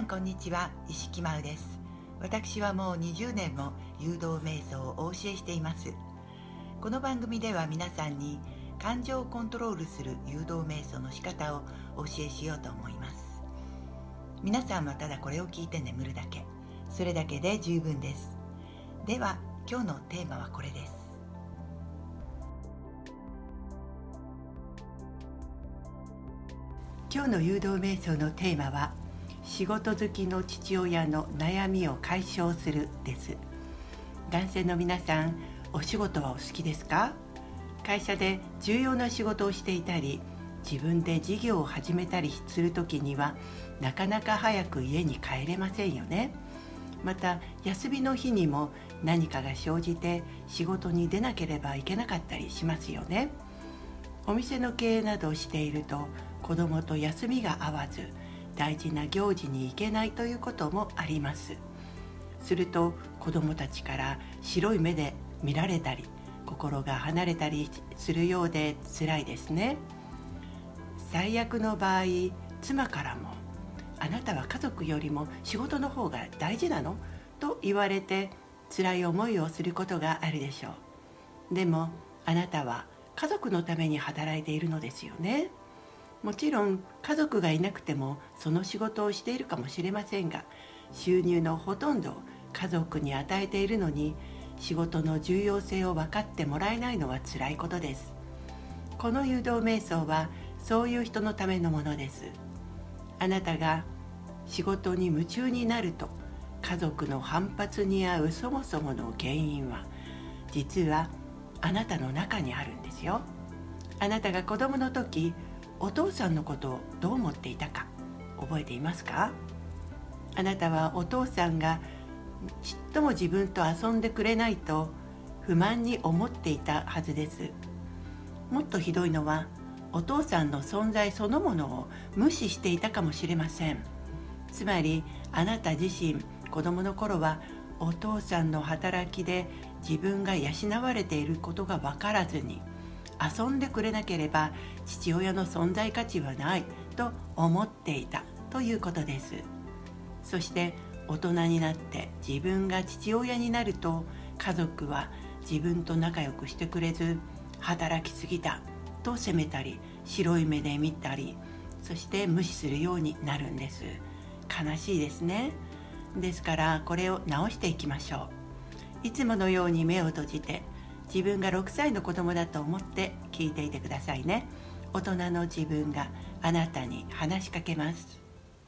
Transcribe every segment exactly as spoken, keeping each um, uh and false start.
んこんにちは、石木真央です。私はもうにじゅうねんも誘導瞑想をお教えしています。この番組では皆さんに感情をコントロールする誘導瞑想の仕方をお教えしようと思います。皆さんはただこれを聞いて眠るだけ、それだけで十分です。では今日のテーマはこれです。今日の誘導瞑想のテーマは、仕事好きの父親の悩みを解消するです。男性の皆さん、お仕事はお好きですか？会社で重要な仕事をしていたり、自分で事業を始めたりするときにはなかなか早く家に帰れませんよね。また休みの日にも何かが生じて仕事に出なければいけなかったりしますよね。お店の経営などをしていると、子供と休みが合わず大事な行事に行けないということもあります。すると子供たちから白い目で見られたり、心が離れたりするようで辛いですね。最悪の場合、妻からもあなたは家族よりも仕事の方が大事なの？と言われて辛い思いをすることがあるでしょう。でもあなたは家族のために働いているのですよね。もちろん家族がいなくてもその仕事をしているかもしれませんが、収入のほとんどを家族に与えているのに、仕事の重要性を分かってもらえないのは辛いことです。この誘導瞑想はそういう人のためのものです。あなたが仕事に夢中になると、家族の反発に遭うそもそもの原因は、実はあなたの中にあるんですよ。あなたが子供の時、お父さんのことをどう思っていたか覚えていますか？あなたはお父さんがちっとも自分と遊んでくれないと不満に思っていたはずです。もっとひどいのは、お父さんの存在そのものを無視していたかもしれません。つまりあなた自身、子供の頃はお父さんの働きで自分が養われていることが分からずに、遊んでくれなければ父親の存在価値はないと思っていたということです。そして大人になって自分が父親になると、家族は自分と仲良くしてくれず、働きすぎだと責めたり、白い目で見たり、そして無視するようになるんです。悲しいですね。ですからこれを直していきましょう。いつものように目を閉じて、自分がろくさいの子供だと思って聞いていてくださいね。大人の自分があなたに話しかけます。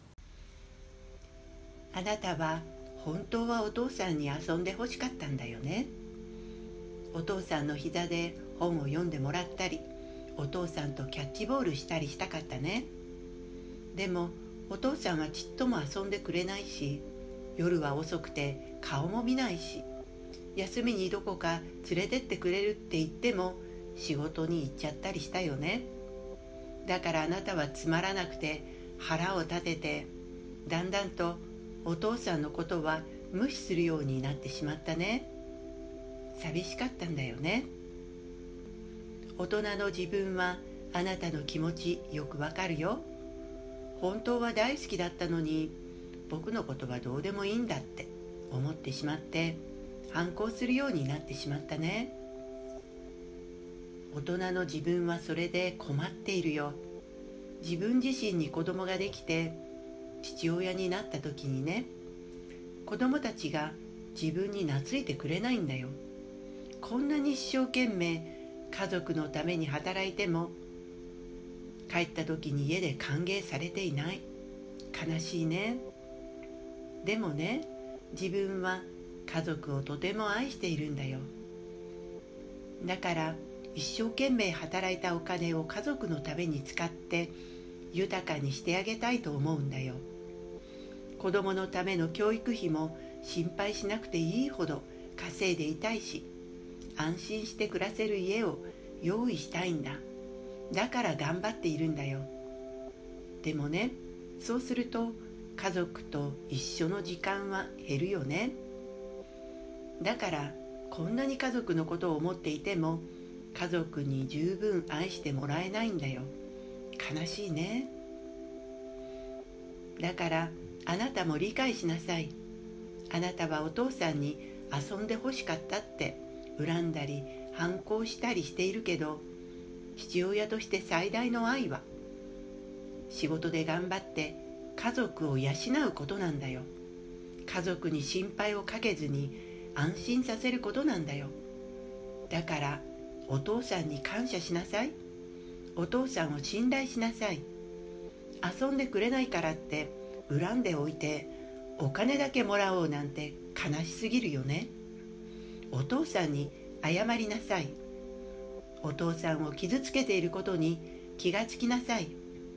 あなたは本当はお父さんに遊んでほしかったんだよね。お父さんの膝で本を読んでもらったり、お父さんとキャッチボールしたりしたかったね。でもお父さんはちっとも遊んでくれないし、夜は遅くて顔も見ないし、休みにどこか連れてってくれるって言っても仕事に行っちゃったりしたよね。だからあなたはつまらなくて腹を立てて、だんだんとお父さんのことは無視するようになってしまったね。寂しかったんだよね。大人の自分はあなたの気持ちよくわかるよ。本当は大好きだったのに、僕のことはどうでもいいんだって思ってしまって、反抗するようになってしまったね。大人の自分はそれで困っているよ。自分自身に子供ができて父親になった時にね、子供たちが自分に懐いてくれないんだよ。こんなに一生懸命家族のために働いても、帰った時に家で歓迎されていない。悲しいね。でもね、自分は家族をとても愛しているんだよ。だから一生懸命働いたお金を家族のために使って豊かにしてあげたいと思うんだよ。子供のための教育費も心配しなくていいほど稼いでいたいし、安心して暮らせる家を用意したいんだ。だから頑張っているんだよ。でもね、そうすると家族と一緒の時間は減るよね。だからこんなに家族のことを思っていても、家族に十分愛してもらえないんだよ。悲しいね。だからあなたも理解しなさい。あなたはお父さんに遊んでほしかったって恨んだり反抗したりしているけど、父親として最大の愛は仕事で頑張って家族を養うことなんだよ。家族に心配をかけずに安心させることなんだよ。だからお父さんに感謝しなさい。お父さんを信頼しなさい。遊んでくれないからって恨んでおいてお金だけもらおうなんて悲しすぎるよね。お父さんに謝りなさい。お父さんを傷つけていることに気がつきなさい。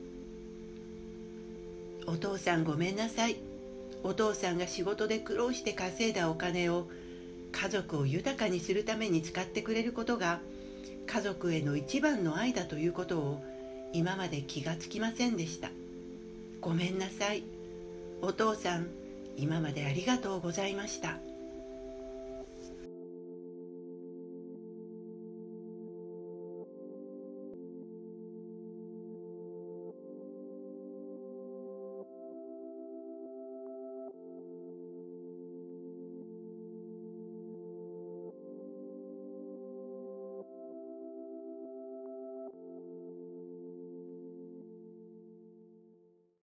お父さんごめんなさい。お父さんが仕事で苦労して稼いだお金を家族を豊かにするために使ってくれることが家族への一番の愛だということを今まで気がつきませんでした。ごめんなさい。お父さん、今までありがとうございました。